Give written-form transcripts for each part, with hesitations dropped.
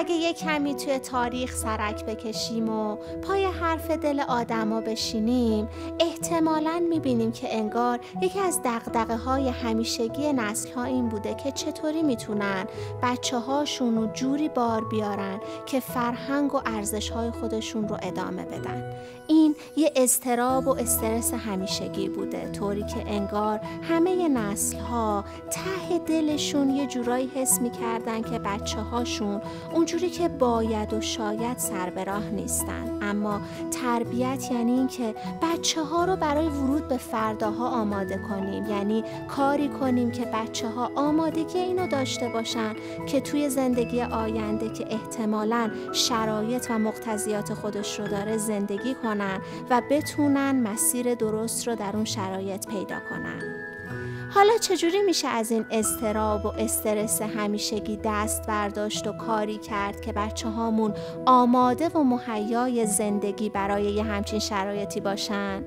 اگه یک کمی توی تاریخ سرک بکشیم و پای حرف دل آدما بشینیم، احتمالاً میبینیم که انگار یکی از دغدغه‌های همیشگی نسل‌ها این بوده که چطوری میتونن بچه‌هاشون رو جوری بار بیارن که فرهنگ و ارزش‌های خودشون رو ادامه بدن. این یه اضطراب و استرس همیشگی بوده، طوری که انگار همه نسل‌ها ته دلشون یه جورایی حس می‌کردن که بچه‌هاشون اونجوری که باید و شاید سر به راه نیستن. اما تربیت یعنی این که بچه‌ها رو برای ورود به فرداها آماده کنیم، یعنی کاری کنیم که بچه‌ها آمادگی اینو داشته باشن که توی زندگی آینده که احتمالاً شرایط و مقتضیات خودش رو داره زندگی کنن و بتونن مسیر درست رو در اون شرایط پیدا کنن. حالا چجوری میشه از این اضطراب و استرس همیشگی دست برداشت و کاری کرد که بچه‌هامون آماده و مهیای زندگی برای یه همچین شرایطی باشن؟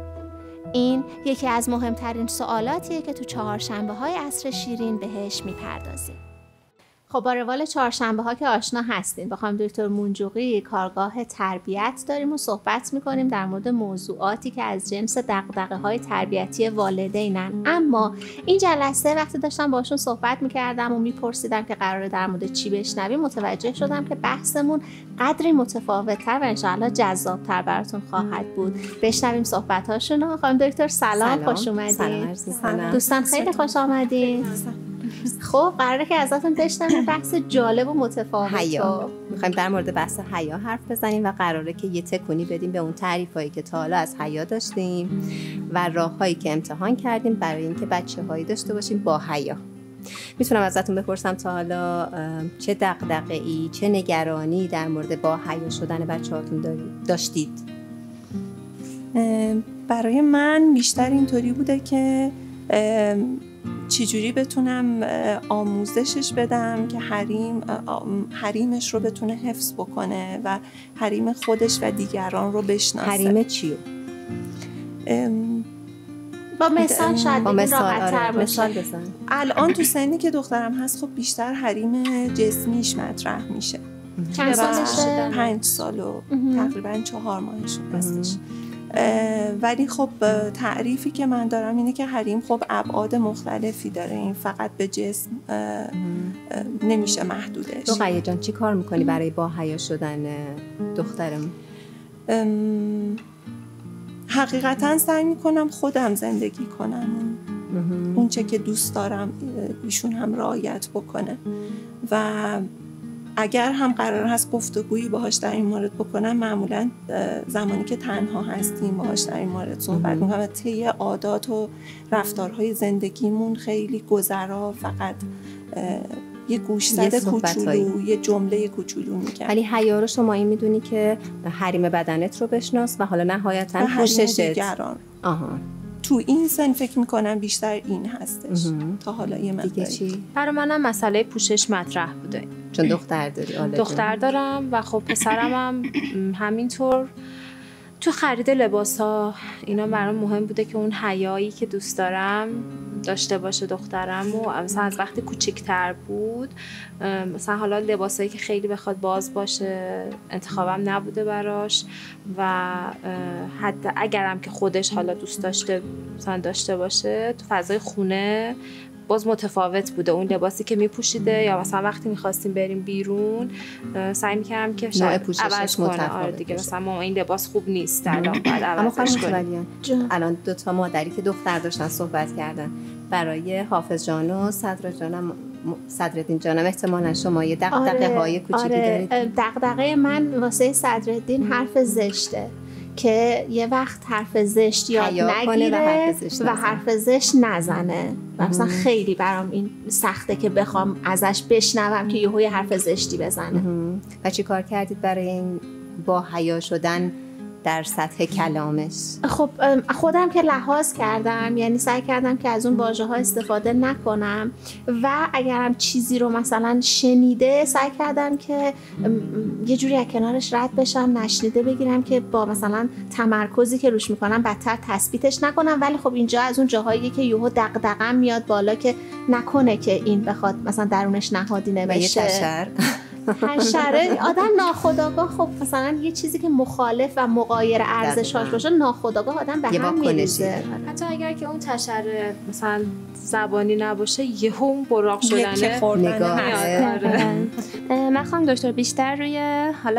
این یکی از مهمترین سوالاتیه که تو چهارشنبه‌های عصر شیرین بهش میپردازیم. خب با روال چهارشنبه ها که آشنا هستین، بخوام دکتر منجوقی کارگاه تربیت داریم و صحبت میکنیم در مورد موضوعاتی که از جنس دغدغه های تربیتی والدینن. اما این جلسه وقتی داشتم باشون صحبت میکردم و میپرسیدم که قراره در مورد چی بشنویم، متوجه شدم که بحثمون قدری متفاوت‌تر و انشاءالله جذاب‌تر براتون خواهد بود. بشنویم صحبت هاشون. خانم دکتر سلام، خوش اومدین. دوستان خیلی خوش آمدین. خب قراره که ازتون بشنویم بحث جالب و متفاوت. حیا. میخوایم در مورد بحث حیا حرف بزنیم و قراره که یه تکونی بدیم به اون تعریفایی که تا حالا از حیا داشتیم و راههایی که امتحان کردیم برای اینکه بچه‌هایی داشته باشیم با حیا. میتونم ازتون بپرسم تا حالا چه دغدغه‌ای، چه نگرانی در مورد با حیا شدن بچه‌هاتون داشتید؟ برای من بیشتر اینطوری بوده که چجوری بتونم آموزشش بدم که حریمش رو بتونه حفظ بکنه و حریم خودش و دیگران رو بشناسه. حریم چیو؟ با مثال شاید راحت‌تر باشه. مثال بزن. الان تو سنی که دخترم هست خب بیشتر حریم جسمیش مطرح میشه. چند سالشه؟ 5 سال و تقریبا 4 ماهش هستش. ولی خب تعریفی که من دارم اینه که حریم خب ابعاد مختلفی داره، این فقط به جسم نمیشه محدودش. رقیه جان چی کار میکنی برای با حیا شدن دخترم؟ حقیقتا سعی میکنم خودم زندگی کنم، اون چه که دوست دارم ایشون هم رعایت بکنه و اگر هم قرار هست گفتگویی باهاش در این مورد بکنم، معمولا زمانی که تنها هستیم باهاش در این مورد صحبت میکنم و طی عادات و رفتارهای زندگیمون خیلی گذرا فقط یه گوشزد کوچولو، یه جمله کوچولو میگم. ولی حیا رو شما این میدونی که حریم بدنت رو بشناس و حالا نهایتاً پوششت. دیگران. تو این سن فکر میکنم بیشتر این هستش تا حالا یه مقداری. دیگه چی؟ برای منم مسئله پوشش مطرح بوده، چون دختر داری. دختر دارم و خب پسرم هم همینطور. تو خرید لباسا اینا برام مهم بوده که اون حیایی که دوست دارم داشته باشه دخترم. و مثلا از وقتی کوچیک‌تر بود، مثلا حالا لباسایی که خیلی بخواد باز باشه انتخابم نبوده براش و حتی اگرم که خودش حالا دوست داشته مثلا داشته باشه، تو فضای خونه باز متفاوت بوده اون لباسی که میپوشیده. یا مثلا وقتی میخواستیم بریم بیرون سعی میکردم که شاید عوض کنه. آره دیگه مثلا ما این لباس خوب نیست الان باید عوضش کنیم. الان 2 مادری که دختر داشتن صحبت کردن، برای حافظ جان و صدرالدین جانم احتمالاً شما یه دغدغه های کوچیکی دارید. دغدغه من واسه صدرالدین حرف زشته که یه وقت حرف زشت یاد نگیره و حرف زشت نزنه و مثلا خیلی برام این سخته که بخوام ازش بشنوم که یهو حرف زشتی بزنه. و چی کار کردید برای این با حیا شدن در سطح کلامش؟ خب خودم که لحاظ کردم، یعنی سعی کردم که از اون واژه ها استفاده نکنم و اگرم چیزی رو مثلا شنیده سعی کردم که یه جوری از کنارش رد بشم، نشنیده بگیرم که با مثلا تمرکزی که روش میکنم بدتر تثبیتش نکنم. ولی خب اینجا از اون جاهایی که یهو دغدغه‌ام میاد بالا که نکنه که این بخواد مثلا درونش نهادینه بشه. حشره آدم ناخودآگاه، خب مثلا یه چیزی که مخالف و مغایر ارزشاش باشه ناخودآگاه آدم به هم میریزه. حتی اگر که اون حشره مثلا زبانی نباشه یهو اون براق شدنه من خواهم دکتر بیشتر روی حالا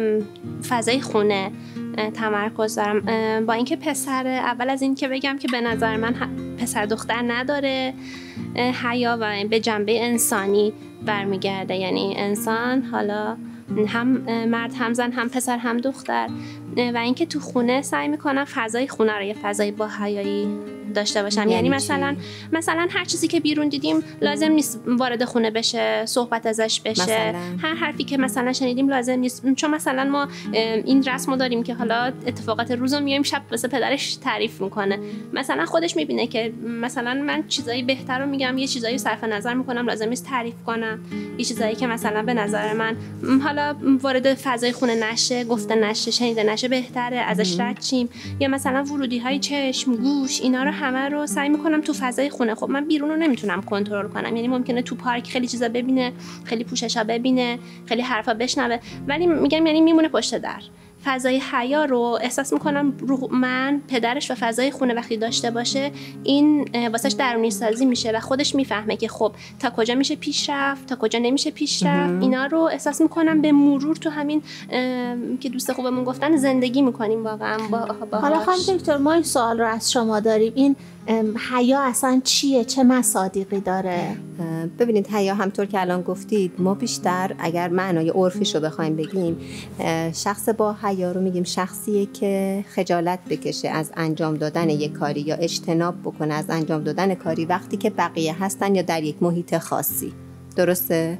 فضای خونه تمرکز دارم، با اینکه پسر، اول از این که بگم که به نظر من پسر دختر نداره حیا و به جنبه انسانی برمیگرده، یعنی انسان حالا هم مرد هم زن هم پسر هم دختر، و اینکه تو خونه سعی میکنم فضای خونه رو یه فضای با حیایی داشته باشم. یعنی مثلا هر چیزی که بیرون دیدیم لازم نیست وارد خونه بشه، صحبت ازش بشه، مثلا هر حرفی که مثلا شنیدیم لازم نیست، چون مثلا ما این رسمو داریم که حالا اتفاقات روزو میایم شب واسه پدرش تعریف میکنه، مثلا خودش میبینه که مثلا من چیزایی بهتر رو میگم، یه چیزایی صرف نظر میکنم، لازم نیست تعریف کنم، یه چیزایی که مثلا به نظر من حالا وارد فضای خونه نشه، گفته نشه، شنیده نشه، بهتره ازش رد شیم. یا مثلا ورودی های چشم، گوش، اینا رو همه رو سعی میکنم تو فضای خونه. خب من بیرون رو نمیتونم کنترل کنم، یعنی ممکنه تو پارک خیلی چیزا ببینه، خیلی پوششا ببینه، خیلی حرفا بشنوه، ولی میگم یعنی میمونه پشت در. فضای حیا رو احساس میکنم من پدرش و فضای خونه وقتی داشته باشه، این واسش درونی سازی میشه و خودش میفهمه که خب تا کجا میشه پیش رفت، تا کجا نمیشه پیش رفت. اینا رو احساس میکنم به مرور تو همین که دوست خوبمون گفتن زندگی میکنیم واقعا با حالا خانم دکتر ما این سوال رو از شما داریم، این حیا اصلا چیه؟ چه مصادیقی داره؟ ببینید حیا همطور که الان گفتید، ما بیشتر اگر معنای عرفیش رو بخوایم بگیم، شخص با حیا رو میگیم شخصیه که خجالت بکشه از انجام دادن یک کاری یا اجتناب بکنه از انجام دادن کاری وقتی که بقیه هستن یا در یک محیط خاصی. درسته؟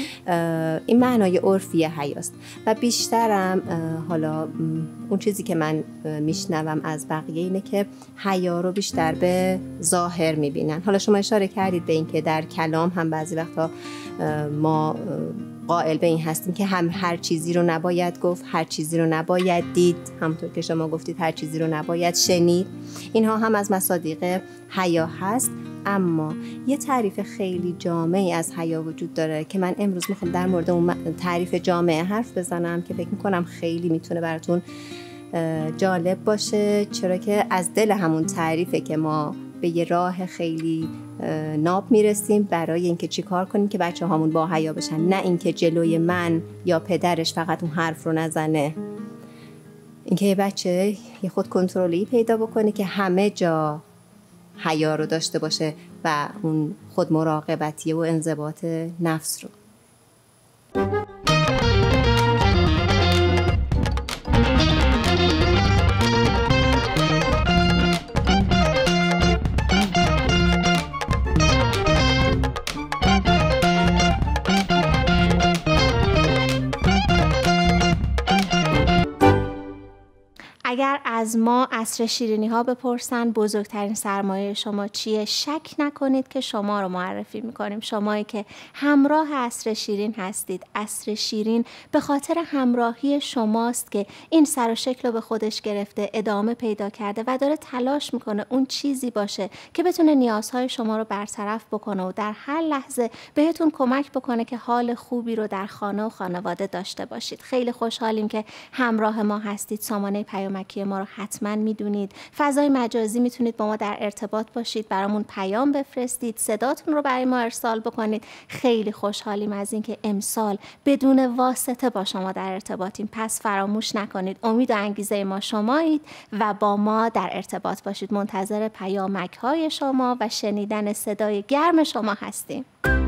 این معنای عرفی حیاست و بیشترم حالا اون چیزی که من میشنوم از بقیه اینه که حیا رو بیشتر به ظاهر میبینن. حالا شما اشاره کردید به این که در کلام هم بعضی وقتا ما قائل به این هستیم که هم هر چیزی رو نباید گفت، هر چیزی رو نباید دید، همونطور که شما گفتید هر چیزی رو نباید شنید. اینها هم از مصادیق حیا هست. اما یه تعریف خیلی جامعی از حیا وجود داره که من امروز میخوام در مورد اون تعریف جامعه حرف بزنم که فکر میکنم خیلی میتونه براتون جالب باشه، چرا که از دل همون تعریفه که ما به یه راه خیلی ناب میرسیم برای اینکه چی کار کنیم که بچه هامون با حیا بشن، نه اینکه جلوی من یا پدرش فقط اون حرف رو نزنه. اینکه یه بچه یه خود کنترلی پیدا بکنه که همه جا حیا رو داشته باشه و اون خود مراقبتی و انضباط نفس رو. اگر از ما عصر شیرینی ها بپرسن بزرگترین سرمایه شما چیه، شک نکنید که شما رو معرفی میکنیم. شمایی که همراه عصر شیرین هستید. عصر شیرین به خاطر همراهی شماست که این سر و شکل رو به خودش گرفته، ادامه پیدا کرده و داره تلاش میکنه اون چیزی باشه که بتونه نیازهای شما رو برطرف بکنه و در هر لحظه بهتون کمک بکنه که حال خوبی رو در خانه و خانواده داشته باشید. خیلی خوشحالیم که همراه ما هستید. سامانه پیامکی ما رو حتما میدونید. فضای مجازی میتونید با ما در ارتباط باشید، برامون پیام بفرستید، صداتون رو برای ما ارسال بکنید. خیلی خوشحالیم از اینکه امسال بدون واسطه با شما در ارتباطیم. پس فراموش نکنید امید و انگیزه ما شمایید و با ما در ارتباط باشید. منتظر پیامک های شما و شنیدن صدای گرم شما هستیم.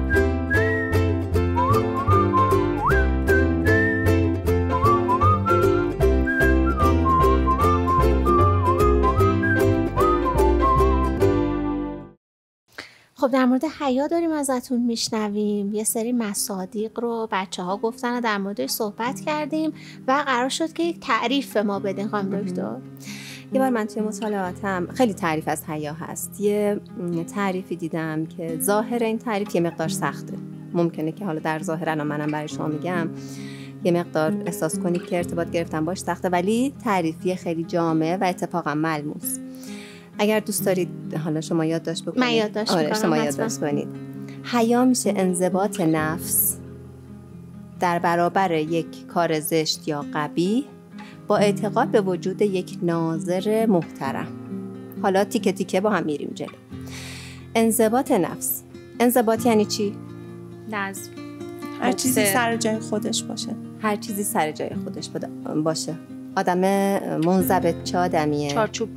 خب در مورد حیا داریم ازتون میشنویم. یه سری مصادیق رو بچه ها گفتن و در موردش صحبت کردیم و قرار شد که یک تعریف به ما بدین خانم دکتر. یه بار من توی مطالعاتم خیلی تعریف از حیا هست. یه تعریفی دیدم که ظاهر این تعریف یه مقدار سخته. ممکنه که حالا در ظاهر الان منم برای شما میگم یه مقدار احساس کنید که ارتباط گرفتن باش سخته، ولی تعریفی خیلی جامع و اتفاقا ملموس. اگر دوست دارید حالا شما یادداشت بکنید. من یادداشت می‌کنم. شما یادداشت کنید. حیا میشه انضباط نفس در برابر یک کار زشت یا قبیح با اعتقاد به وجود یک ناظر محترم. حالا تیکه تیکه با هم میریم جلو. انضباط نفس. انضباط یعنی چی؟ نظم. هر چیزی سر جای خودش باشه. هر چیزی سر جای خودش باشه. آدم منضبط چه آدمیه؟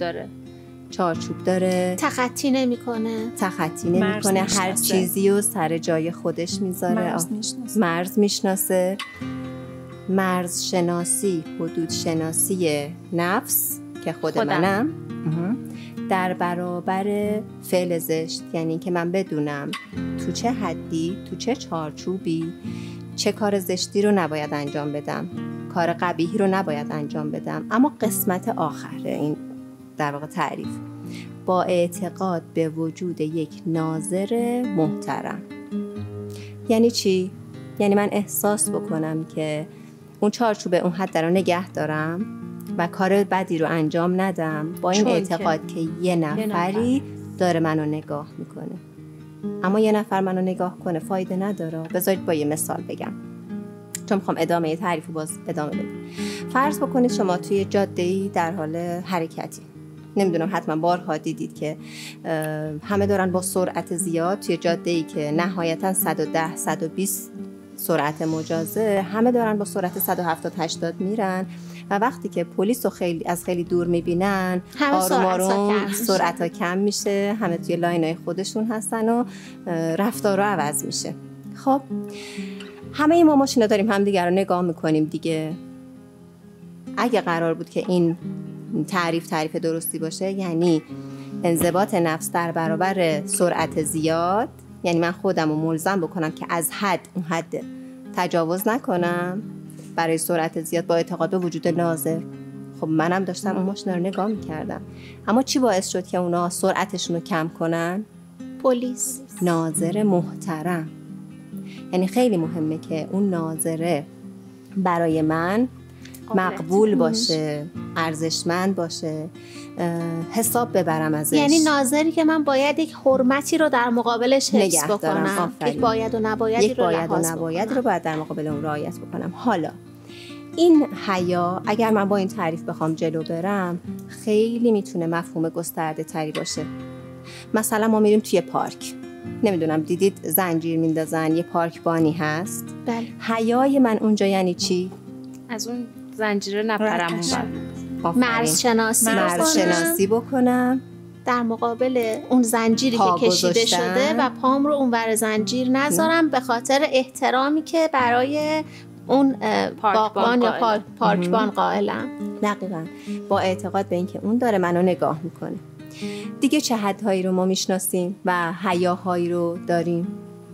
چارچوب داره. تخطی نمیکنه. هر چیزی رو سر جای خودش میذاره. مرز میشناسه. مرز شناسی، حدود شناسی نفس که خودم. منم در برابر فعل زشت، یعنی که من بدونم تو چه حدی، تو چه چارچوبی چه کار زشتی رو نباید انجام بدم، کار قبیحی رو نباید انجام بدم. اما قسمت آخر این در واقع تعریف، با اعتقاد به وجود یک ناظر محترم. یعنی چی؟ یعنی من احساس بکنم که اون چارچوب اون حد رو نگه دارم و کار بدی رو انجام ندم، با این اعتقاد که یه نفری داره منو نگاه میکنه. اما یه نفر منو نگاه کنه فایده نداره. بذارید با یه مثال بگم، چون میخوام ادامه تعریف رو باز ادامه بدم. فرض بکنید شما توی جاده‌ای در حال حرکتی، نمیدونم حتما بارها دیدید که همه دارن با سرعت زیاد توی جاده‌ای که نهایتاً 110 120 سرعت مجازه، همه دارن با سرعت 170 80 میرن و وقتی که پلیس رو از خیلی دور میبینن آروم آروم سرعت ها کم میشه، همه توی لاینای خودشون هستن و رفتارها عوض میشه. خب همه ما ماشینا داریم همدیگه رو نگاه میکنیم دیگه. اگه قرار بود که این تعریف درستی باشه، یعنی انضباط نفس در برابر سرعت زیاد، یعنی من خودم رو ملزم بکنم که از اون حد تجاوز نکنم برای سرعت زیاد با اعتقاد به وجود ناظر. خب منم داشتم اون ماشین رو نگاه میکردم، اما چی باعث شد که اونا سرعتشون رو کم کنن؟ پلیس. ناظر محترم. یعنی خیلی مهمه که اون ناظره برای من مقبول باشه، ارزشمند باشه، حساب ببرم ازش. یعنی ناظری که من باید یک حرمتی رو در مقابلش حفظ بکنم، یک باید و نبایدی رو باید در مقابل اون رعایت بکنم. حالا این حیا اگر من با این تعریف بخوام جلو برم، خیلی میتونه مفهوم گسترده تری باشه. مثلا ما میریم توی پارک، نمیدونم دیدید زنجیر میندازن، یه پارکبانی هست. بله. حیای من اونجا یعنی چی؟ از اون زنجیره نپرم اون مرز شناسی بکنم در مقابل اون زنجیری که کشیده شده و پام رو اون ور زنجیر نذارم به خاطر احترامی که برای اون باغبان یا پارکبان قائلم. دقیقاً با اعتقاد به این که اون داره منو نگاه میکنه. دیگه چه حدهایی رو ما میشناسیم و حیاهایی رو داریم؟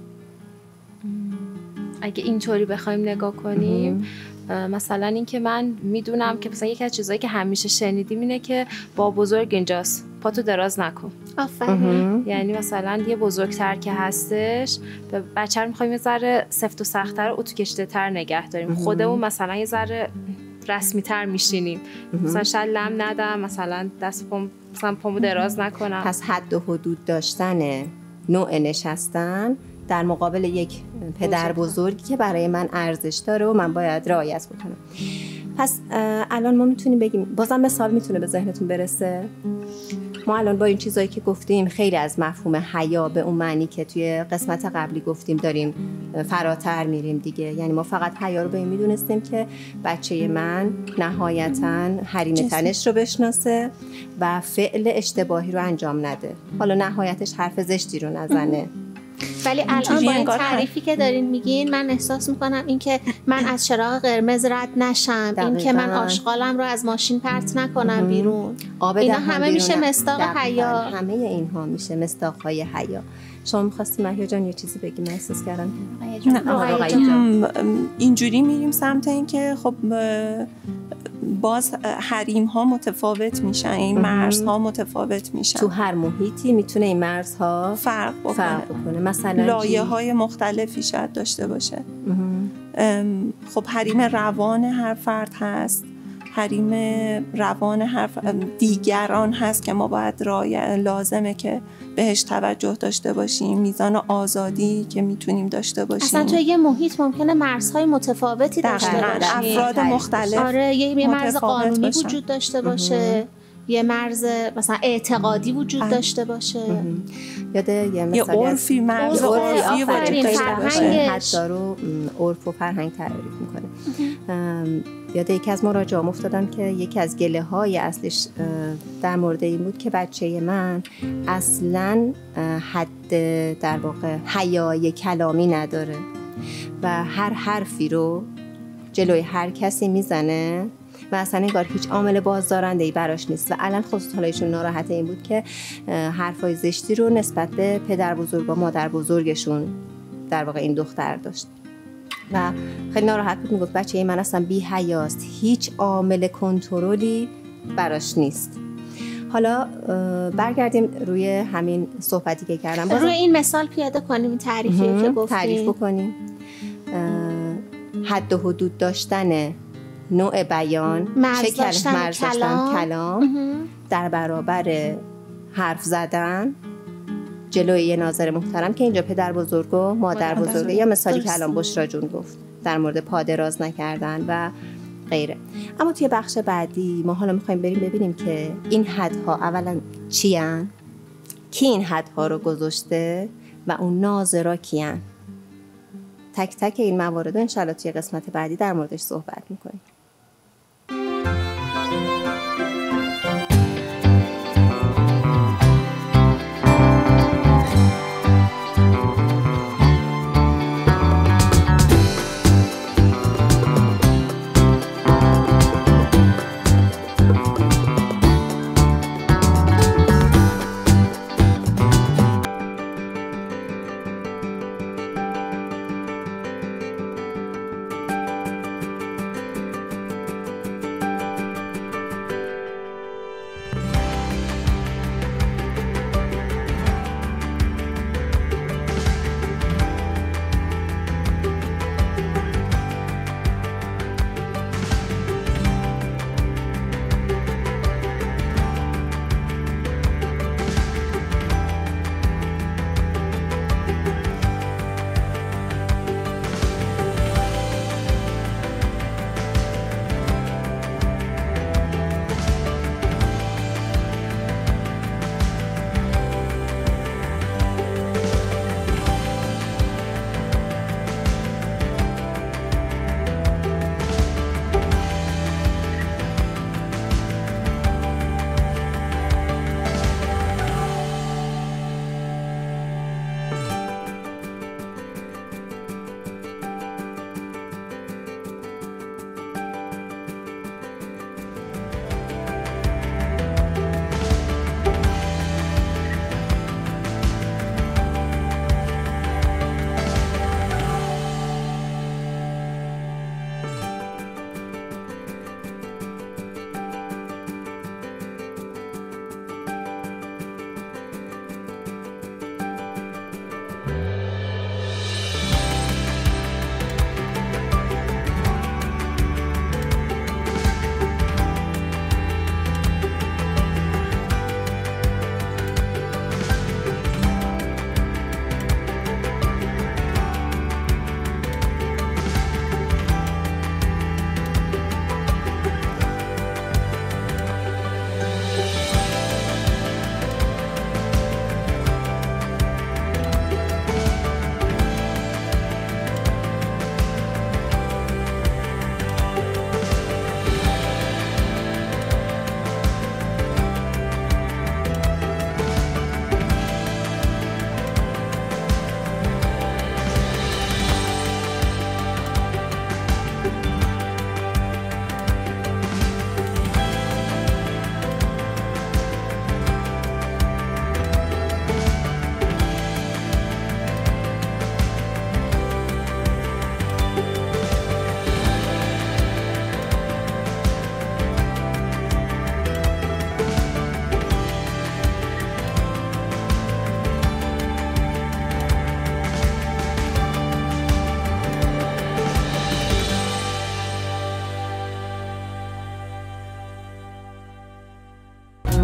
اگه اینطوری بخوایم نگاه کنیم، مثلا این که من میدونم که مثلا یکی از چیزایی که همیشه شنیدیم اینه که با بزرگ اینجاست، پاتو دراز نکن. آفرین. یعنی مثلا یه بزرگتر که هستش، به بچه رو میخوایم یه ذره سفت و سخت‌تر و اتو کشیده تر نگه داریم، خودمون مثلا یه ذره رسمی تر میشینیم، مثلا شاید لم ندم، مثلا دست پامو دراز نکنم. پس حد و حدود داشتن نوع نشستن در مقابل یک پدر بزرگی که برای من ارزش داره و من باید رعایت بکنم. پس الان ما میتونیم بگیم، بازم مثال میتونه به ذهنتون برسه؟ ما الان با این چیزایی که گفتیم خیلی از مفهوم حیا به اون معنی که توی قسمت قبلی گفتیم داریم فراتر میریم دیگه. یعنی ما فقط حیا رو به این میدونستیم که بچه من نهایتاً حریم تنش رو بشناسه و فعل اشتباهی رو انجام نده، حالا نهایتش حرف زشتی رو نزنه. ولی الان با این تعریفی که دارین میگین من احساس میکنم این که من از چراغ قرمز رد نشم، این که من آشغالم رو از ماشین پرت نکنم بیرون، اینا همه میشه مصداق حیا. همه اینها میشه مصداق‌های حیا. شما می‌خواستی مهیا جان یه چیزی بگی؟ من احساس کردم اینجوری میریم سمت این که خب باز حریم ها متفاوت میشن، این مرزها متفاوت میشن. تو هر محیطی میتونه این مرزها فرق بکنه. مثلا لایه های مختلفی شاید داشته باشه. خب حریم روان هر فرد هست، حریم روان دیگران هست که ما باید لازمه که بهش توجه داشته باشیم. میزان آزادی که میتونیم داشته باشیم. اصلا توی یه محیط ممکنه مرزهای متفاوتی داشته باشیم. افراد مختلف. آره، یه مرز قانونی وجود داشته باشه، یه مرز مثلا اعتقادی وجود داشته باشه، یه عرفی، مرز عرفی وجود داشته باشه. حتی رو عرف و فرهنگ تعریف میکنه. یاد یکی از مراجعام افتادم که یکی از گله های اصلش در مورد این بود که بچه من اصلاً حد در واقع حیای کلامی نداره و هر حرفی رو جلوی هر کسی میزنه و اصلا انگار هیچ عامل بازدارنده‌ای براش نیست و الان خصوصا حالشون ناراحت این بود که حرفای زشتی رو نسبت به پدر بزرگ و مادر بزرگشون در واقع این دختر داشت و خیلی ناراحت بود. میگفت بچه من اصلا بی حیاست، هیچ عامل کنترلی براش نیست. حالا برگردیم روی همین صحبتی که کردم، روی این مثال پیاده کنیم، این تعریفی که گفتیم تعریف بکنیم. حد و حدود داشتن نوع بیان، مرز داشتن کلام در برابر حرف زدن جلوی یه ناظر محترم که اینجا پدر بزرگ و مادر بزرگ یا مثالی که الان بشرا جون گفت در مورد پا دراز نکردن و غیره. اما توی بخش بعدی ما حالا میخوایم بریم ببینیم که این حدها اولا چی هن؟ کی این حدها رو گذاشته و اون ناظرها کی هن؟ تک تک این موارد رو انشالله توی قسمت بعدی در موردش صحبت میکنیم.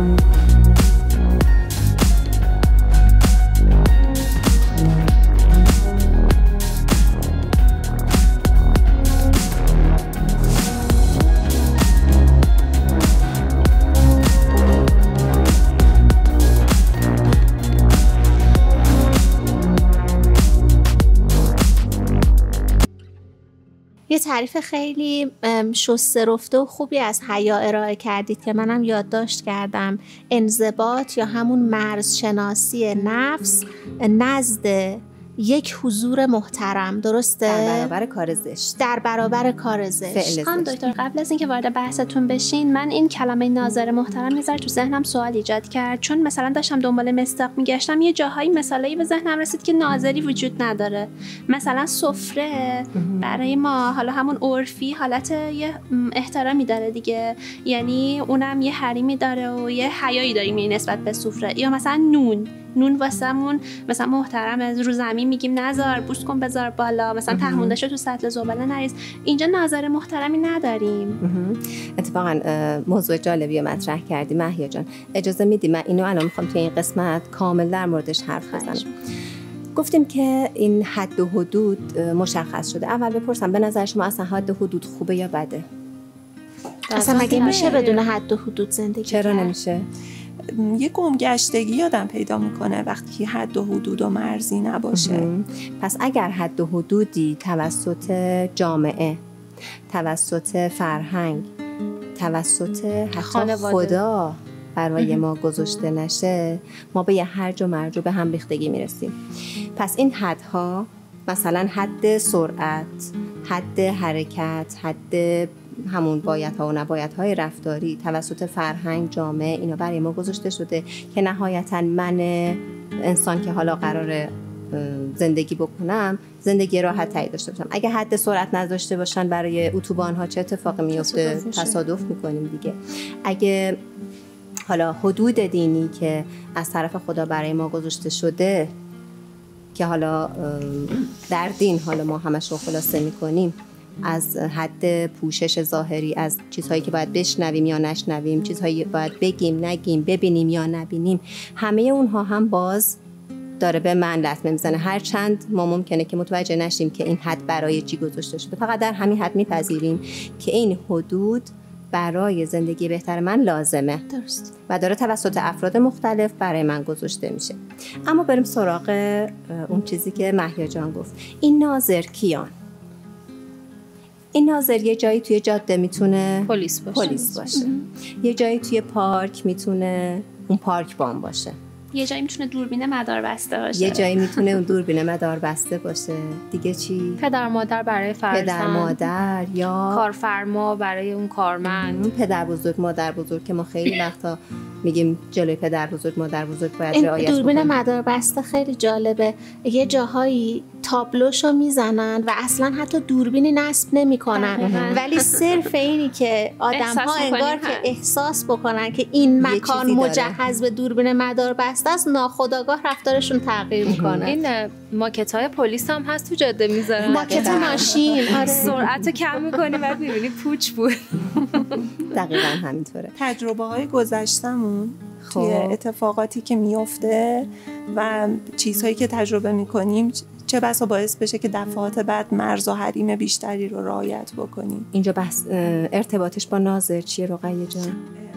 یه تعریف خیلی شسته رفته و خوبی از حیا ارائه کردید که منم یادداشت کردم. انضباط یا همون مرزشناسی نفس نزد یک حضور محترم، درسته؟ در برابر کار زشت. در برابر کار زشت. خانم دکتر، قبل از اینکه وارد بحثتون بشین، من این کلمه ناظر محترم میذاره تو ذهنم سوال ایجاد کرد، چون مثلا داشتم دنبال مصداق میگشتم، یه جاهایی مثالایی به ذهنم رسید که ناظری وجود نداره. مثلا سفره برای ما حالا همون عرفی حالت یه احترامی داره دیگه، یعنی اونم یه حریمی داره و یه حیایی داریم نسبت به سفره. یا مثلا نون واسمون مثلا محترمه، رو زمین میگیم نذار، بوس کن بذار بالا، مثلا تهمونده شو تو سطل زباله نریز. اینجا ناظر محترمی نداریم. اتفاقا موضوع جالبی رو مطرح کردی مهیا جان. اجازه میدی من اینو الان میخوام توی این قسمت کامل در موردش حرف بزنم. گفتیم که این حد و حدود مشخص شده. اول بپرسم به نظر شما اصلا حد و حدود خوبه یا بده؟ اصلا مگه میشه بدون حد و حدود زندگی چرا کرد؟ نمیشه؟ یه گمگشتگی آدم پیدا میکنه وقتی حد و حدود و مرزی نباشه. پس اگر حد و حدودی توسط جامعه، توسط فرهنگ، توسط حتی خدا برای ما گذاشته نشه، ما به یه هرج و مرج و به هم ریختگی میرسیم. پس این حدها، مثلا حد سرعت، حد حرکت، حد همون بایدها و نبایدهای رفتاری توسط فرهنگ، جامعه، اینا برای ما گذاشته شده که نهایتاً من انسان که حالا قراره زندگی بکنم، زندگی راحت تری داشته باشم. اگه حد سرعت نداشته باشن برای اتوبان ها چه اتفاقی میفته؟ تصادف میکنیم دیگه. اگه حالا حدود دینی که از طرف خدا برای ما گذاشته شده که حالا در دین حالا ما همش رو خلاصه میکنیم، از حد پوشش ظاهری، از چیزهایی که باید بشنویم یا نشنویم، چیزهایی باید بگیم نگیم، ببینیم یا نبینیم، همه اونها هم باز داره به من لطمه میزنه. هر چند ما ممکنه که متوجه نشیم که این حد برای چی گذاشته شده، فقط در همین حد میپذیریم که این حدود برای زندگی بهتر من لازمه. درست. و داره توسط افراد مختلف برای من گذاشته میشه. اما بریم سراغ اون چیزی که مهیا جان گفت. این ناظر کیان؟ این ناظر یه جایی توی جاده میتونه پلیس باشه. یه جایی توی پارک میتونه اون پارک بان باشه. یه جایی میتونه دوربین مدار بسته باشه. یه جایی میتونه اون دوربین مدار بسته باشه. دیگه چی؟ پدر مادر برای فرزند. پدر مادر یا کارفرما برای اون کارمند. پدر بزرگ، مادر بزرگ که ما خیلی وقتا میگیم جلوی پدر بزرگ، مادر بزرگ باید این رعایت دوربین بکنیم. مدار بسته خیلی جالبه. یه جاهایی تابلوشو میزنن و اصلا حتی دوربینی نصب نمیکنن، ولی صرف اینی که آدم‌ها انگار که احساس بکنن که این مکان مجهز به دوربین مدار بسته است، ناخودآگاه رفتارشون تغییر میکنه. این ماکت‌های پلیس هم هست تو جاده میذارن، ماکت ماشین. آره. سرعتو کم می‌کنی بعد می‌بینی پوچ بود. دقیقاً همینطوره. تجربه‌های گذشتمون توی اتفاقاتی که میفته و چیزهایی که تجربه میکنیم چه بسا باعث بشه که دفعات بعد مرز و حریم بیشتری رو رعایت بکنیم. اینجا بحث ارتباطش با ناظر چیه رقیه جان؟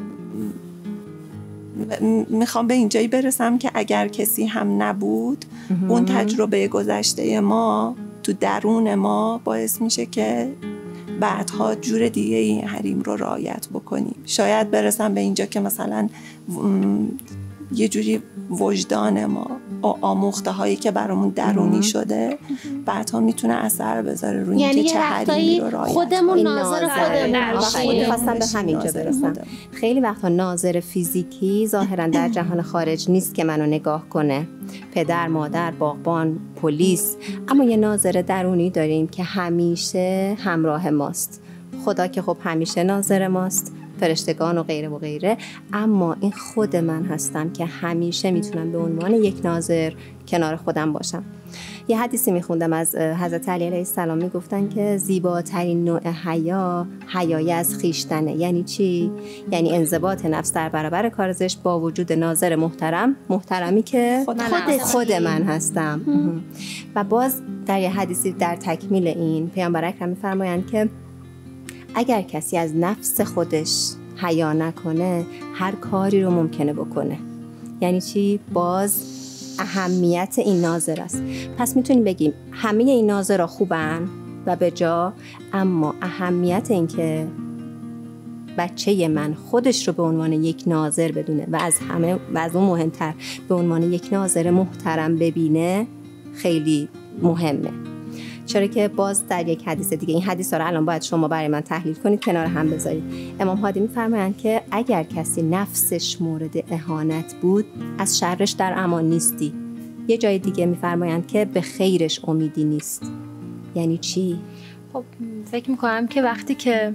میخوام به اینجایی برسم که اگر کسی هم نبود، اون تجربه گذشته ما تو درون ما باعث میشه که بعدها جور دیگه این حریم رو رعایت بکنیم. شاید برسم به اینجا که مثلا یه جوری وجدان ما آموخته هایی که برامون درونی شده بعدها میتونه اثر بذاره روی اینکه چه حریمی رو رعایت خودمون ناظر خودمون. خواستم به همینجا برسم. خیلی وقتا ناظر فیزیکی ظاهرا در جهان خارج نیست که منو نگاه کنه، پدر، مادر، باغبان، پلیس، اما یه ناظر درونی داریم که همیشه همراه ماست. خدا که خب همیشه ناظر ماست، فرشتگان و غیره و غیره، اما این خود من هستم که همیشه میتونم به عنوان یک ناظر کنار خودم باشم. یه حدیثی میخوندم از حضرت علی علیه السلام، میگفتن که زیباترین نوع حیا حیای از خویشتنه. یعنی چی؟ یعنی انضباط نفس در برابر کار زشت با وجود ناظر محترمی که خود من هستم. و باز در یه حدیثی در تکمیل این پیامبر اکرم میفرمایند که اگر کسی از نفس خودش حیا نکنه هر کاری رو ممکنه بکنه. یعنی چی؟ باز اهمیت این ناظر است. پس میتونیم بگیم همه این ناظرها خوبن و به جا، اما اهمیت این که بچه من خودش رو به عنوان یک ناظر بدونه و از اون مهمتر به عنوان یک ناظر محترم ببینه خیلی مهمه. چرا که باز در یک حدیث دیگه، این حدیث رو الان باید شما برای من تحلیل کنید، کنار هم بذارید. امام هادی می‌فرمایند که اگر کسی نفسش مورد اهانت بود از شرش در امان نیستی. یه جای دیگه می‌فرمایند که به خیرش امیدی نیست. یعنی چی؟ خب فکر میکنم که وقتی که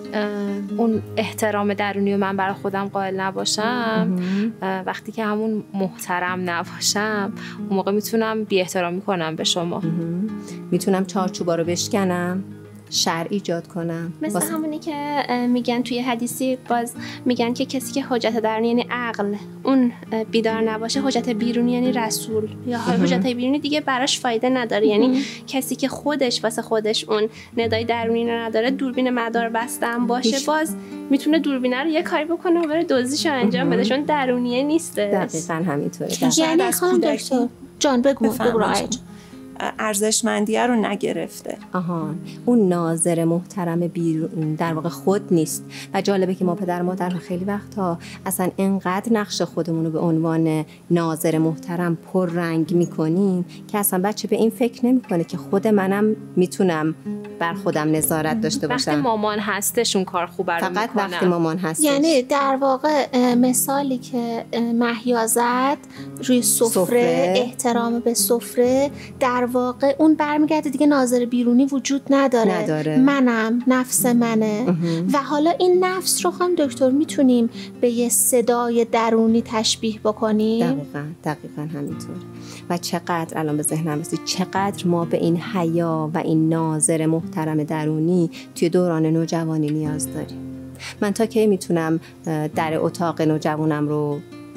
اون احترام درونی رو من برای خودم قائل نباشم، وقتی که همون محترم نباشم، اون موقع میتونم بی احترامی کنم به شما. میتونم چارچوبا رو بشکنم، شر ایجاد کنم. مثل همونی که میگن توی حدیثی، باز میگن که کسی که حجت درونی یعنی عقل اون بیدار نباشه، حجت بیرونی یعنی رسول، یا حجت بیرونی دیگه براش فایده نداره. یعنی کسی که خودش واسه خودش اون ندای درونی رو نداره، دوربین مدار بستم باشه، باز میتونه دوربینه رو یه کاری بکنه و بره دزدیشو انجام بده، چون درونیه نیسته. دقیقاً همینطوره. یعنی خانم دکتر جان بگو رایج ارزشمندیه رو نگرفته. اون ناظر محترم بیرون در واقع خود نیست. و جالبه که ما پدر مادرها خیلی وقتا اصلا انقدر نقش خودمون رو به عنوان ناظر محترم پررنگ میکنیم که اصلا بچه به این فکر نمیکنه که خود منم میتونم بر خودم نظارت داشته باشم. وقتی مامان هستش اون کار خوبه رو میکنم. فقط وقتی مامان هستش. یعنی در واقع مثالی که مهیا زد روی سفره، احترام به سفره، در واقع اون برمیگرده دیگه ناظر بیرونی وجود نداره. منم، نفس منه. و حالا این نفس رو هم دکتر میتونیم به یه صدای درونی تشبیه بکنیم. دقیقاً همینطور. و چقدر الان به ذهنم رسید چقدر ما به این حیا و این ناظر محترم درونی توی دوران نوجوانی نیاز داریم. من تا کی میتونم در اتاق نوجوانم رو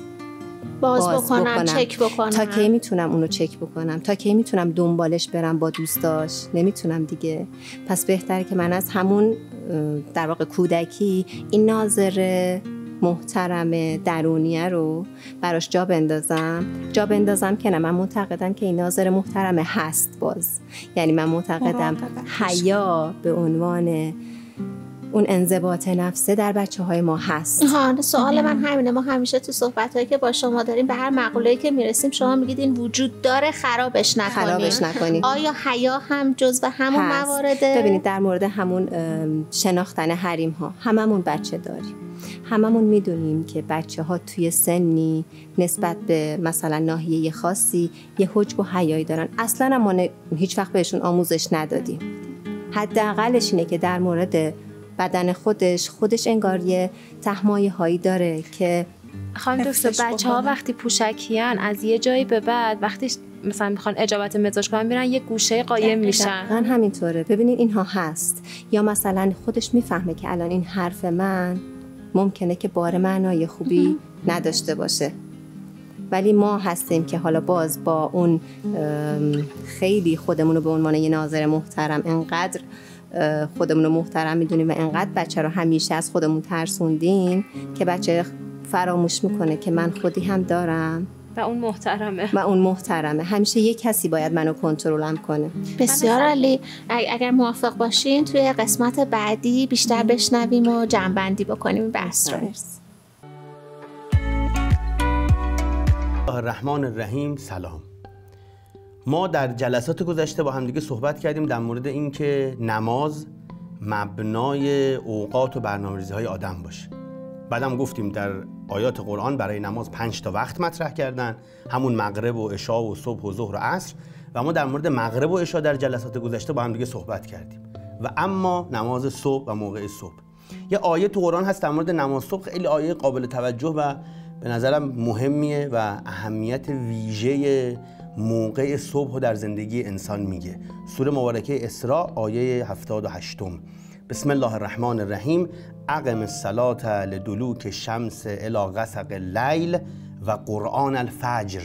باز بکنم، چک بکنم؟ تا کی میتونم اونو چک بکنم؟ تا کی میتونم دنبالش برم با دوستاش؟ نمیتونم دیگه. پس بهتره که من از همون در واقع کودکی این ناظر محترم درونیه رو براش جا بندازم که نه، من معتقدم که این ناظر محترم هست. باز یعنی من معتقدم حیا به عنوان اون انضباط نفسه در بچه‌های ما هست. سوال من همینه. ما همیشه تو صحبت‌هایی که با شما داریم به هر مقوله‌ای که میرسیم شما میگید این وجود داره، خرابش نکنید. آیا حیا هم جزو همون موارده؟ ببینید در مورد همون شناختن حریم‌ها هممون بچه داریم. هممون میدونیم که بچه‌ها توی سنی نسبت به مثلا ناحیه خاصی یه حجب و حیایی دارن. اصلاً ما هیچ وقت بهشون آموزش ندادیم. حداقلش اینه که در مورد بدن خودش انگار یه تحمایه هایی داره که خانم دکتر بچه‌ها وقتی پوشکیان از یه جایی به بعد وقتی مثلا میخوان اجابت مزاج کنن میرن یه گوشه قایم میشن. دقیقاً همینطوره. ببینید اینها هست. یا مثلا خودش میفهمه که الان این حرف من ممکنه که بار معنای خوبی نداشته باشه، ولی ما هستیم که حالا باز با اون خیلی خودمون رو به عنوان یه ناظر محترم انقدر خودمون رو محترم میدونیم و انقدر بچه رو همیشه از خودمون ترسوندیم که بچه فراموش میکنه که من خودی هم دارم و اون محترمه. همیشه یک کسی باید منو کنترلم کنه. بسیار عالی. اگر موافق باشین توی قسمت بعدی بیشتر بشنویم و جمع‌بندی بکنیم بحث رو. الرحمن الرحیم. سلام. ما در جلسات گذشته با همدیگه صحبت کردیم در مورد اینکه نماز مبنای اوقات و برنامه‌ریزی‌های آدم باشه. بعدم گفتیم در آیات قرآن برای نماز 5 تا وقت مطرح کردن، همون مغرب و عشا و صبح و ظهر و عصر، و ما در مورد مغرب و عشا در جلسات گذشته با همدیگه صحبت کردیم. و اما نماز صبح و موقع صبح، یه آیه تو قرآن هست در مورد نماز صبح، خیلی آیه قابل توجه و به نظرم مهمیه و اهمیت ویژه موقع صبح در زندگی انسان میگه. سوره مبارکه اسراء آیه 78. بسم الله الرحمن الرحیم. اقم الصلاة لدلوک الشمس الی غسق اللیل و قرآن الفجر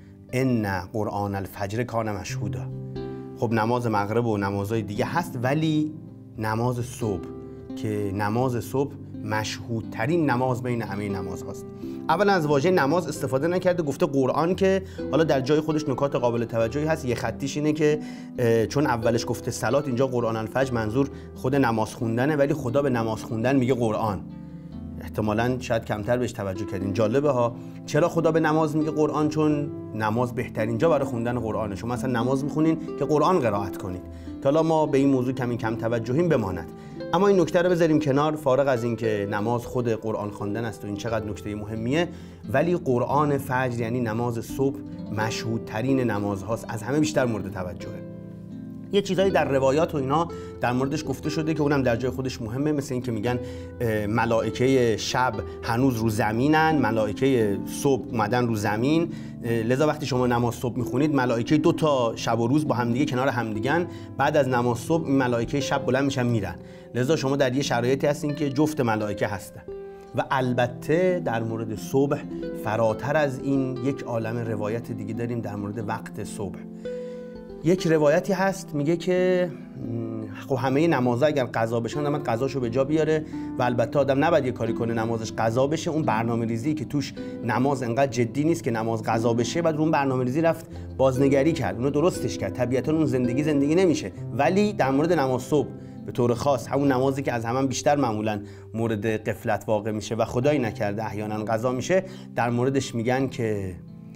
ان قرآن الفجر کان مشهودا. خب نماز مغرب و نمازهای دیگه هست، ولی نماز صبح که نماز صبح مشهودترین نماز بین همه نماز هاست. اولا از واژه نماز استفاده نکرده، گفته قرآن که حالا در جای خودش نکات قابل توجهی هست. یه خطیش اینه که چون اولش گفته صلات، اینجا قرآن الفجر منظور خود نماز خوندنه، ولی خدا به نماز خوندن میگه قرآن. احتمالاً شاید کمتر بهش توجه کردین. جالبه ها. چرا خدا به نماز میگه قرآن؟ چون نماز بهترین جا برای خوندن قرآنه. شما مثلا نماز میخونین که قرآن قرائت کنید. تا حالا ما به این موضوع کم توجهیم بماند. اما این نکته رو بذاریم کنار، فارغ از این که نماز خود قرآن خواندن است و این چقدر نکته مهمیه، ولی قرآن فجر یعنی نماز صبح مشهودترین نماز هاست، از همه بیشتر مورد توجهه. یه چیزایی در روایات و اینا در موردش گفته شده که اونم در جای خودش مهمه، مثل این که میگن ملائکه شب هنوز رو زمینن، ملائکه صبح اومدن رو زمین، لذا وقتی شما نماز صبح میخونید ملائکه 2 تا شب و روز با همدیگه کنار همدیگن، بعد از نماز صبح این ملائکه شب بلند میشن میرن، لذا شما در یه شرایطی هستین که جفت ملائکه هستن. و البته در مورد صبح فراتر از این یک عالم روایت دیگه داریم در مورد وقت صبح. یک روایتی هست میگه که خب همه نمازها اگر قضا بشن آدم قضاشو به جا بیاره و البته آدم نباید یه کاری کنه نمازش قضا بشه. اون برنامه‌ریزی که توش نماز انقدر جدی نیست که نماز قضا بشه، بعد رو اون برنامه‌ریزی رفت بازنگری کرد، اونو درستش کرد. طبیعتاً اون زندگی نمیشه. ولی در مورد نماز صبح به طور خاص، همون نمازی که از همه بیشتر معمولاً مورد غفلت واقع میشه و خدایی نکرده احیانا قضا میشه، در موردش میگن که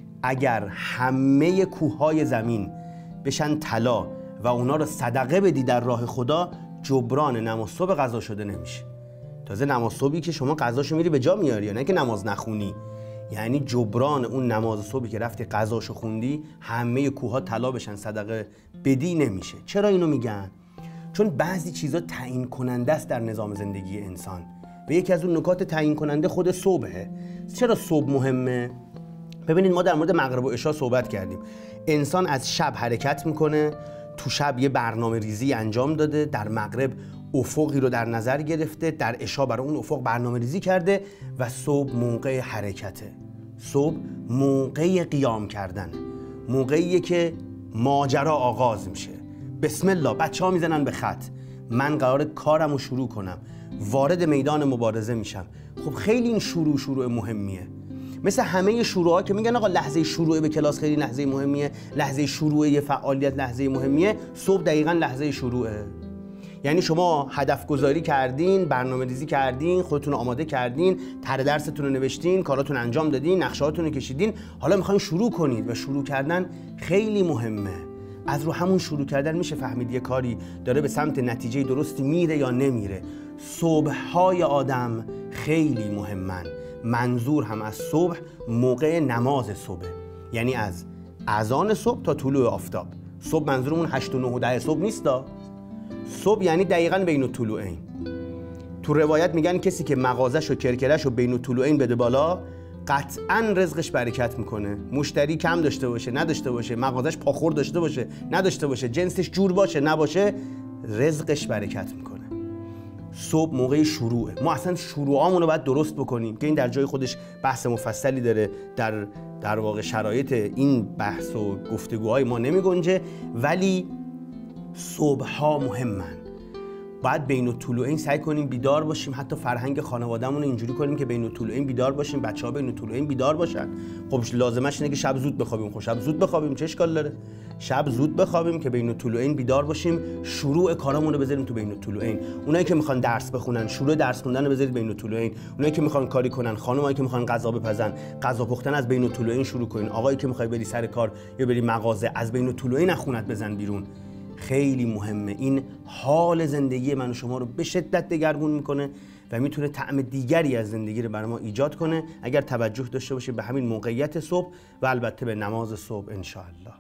اگر همه کوههای زمین بشن طلا و اونا رو صدقه بدی در راه خدا، جبران نماز صبح قضا شده نمیشه. تازه نماز صبحی که شما قضاشو میری به جا میاری، نه که نماز نخونی، یعنی جبران اون نماز صبحی که رفتی قضاشو خوندی همه کوها طلا بشن صدقه بدی نمیشه. چرا اینو میگن؟ چون بعضی چیزا تعیین کننده است در نظام زندگی انسان و یکی از اون نکات تعیین کننده خود صبحه. چرا صبح مهمه؟ ببینید ما در مورد مغرب و عشا صحبت کردیم. انسان از شب حرکت میکنه، تو شب یه برنامه ریزی انجام داده، در مغرب افقی رو در نظر گرفته، در عشا برای اون افق برنامه ریزی کرده و صبح موقع حرکته. صبح موقع قیام کردن، موقعیه که ماجرا آغاز میشه. بسم الله، بچه ها میزنن به خط، من قراره کارم رو شروع کنم، وارد میدان مبارزه میشم. خب خیلی این شروع مهمیه. مثل همه شروعا که میگن آقا لحظه شروع به کلاس خیلی لحظه مهمیه، لحظه شروع یه فعالیت لحظه مهمیه، صبح دقیقاً لحظه شروعه. یعنی شما هدف گذاری کردین، برنامه ریزی کردین، خودتون رو آماده کردین، طرح درستون رو نوشتین، کاراتون انجام دادین، نقشه‌هاتون رو کشیدین، حالا میخواین شروع کنید و شروع کردن خیلی مهمه. از رو همون شروع کردن میشه فهمید یه کاری داره به سمت نتیجه درستی میره یا نمیره. صبح‌های آدم خیلی مهمن. منظور هم از صبح موقع نماز صبح، یعنی از اذان صبح تا طلوع آفتاب. صبح منظورمون 8 و 9 و 10 صبح نیستا. صبح یعنی دقیقاً بین الطلوعین. تو روایت میگن کسی که مغازش و کرکرش رو بین الطلوعین بده بالا، قطعاً رزقش برکت میکنه. مشتری کم داشته باشه نداشته باشه، مغازش پاخور داشته باشه نداشته باشه، جنسش جور باشه نباشه، رزقش برکت میکنه. صبح موقع شروعه. ما اصلا شروعامون رو باید درست بکنیم که این در جای خودش بحث مفصلی داره، در واقع شرایط این بحث و گفتگوهای ما نمی گنجه، ولی صبح‌ها مهمن. باید بین الطلوعین سعی کنیم بیدار باشیم، حتی فرهنگ خانواده‌مون رو اینجوری کنیم که بین الطلوعین بیدار باشیم، بچه‌ها بین الطلوعین بیدار باشن. خب لازمش اینه که شب زود بخوابیم. خب شب زود بخوابیم چه اشکال داره؟ شب زود بخوابیم که بین الطلوعین بیدار باشیم، شروع کارامون رو بذاریم تو بین الطلوعین. اونایی که میخوان درس بخونن، شروع درس خوندن رو بذارید بین الطلوعین. اونایی که میخوان کاری کنن، خانمایی که میخوان غذا بپزن، غذا پختن از بین الطلوعین شروع کنین. آقایی که میخوای بری سر کار یا بری مغازه، از بین الطلوعین نخونت بزن بیرون. خیلی مهمه. این حال زندگی من و شما رو به شدت دگرگون میکنه و میتونه طعم دیگری از زندگی رو برای ما ایجاد کنه اگر توجه داشته باشیم به همین موقعیت صبح و البته به نماز صبح ان شاء الله.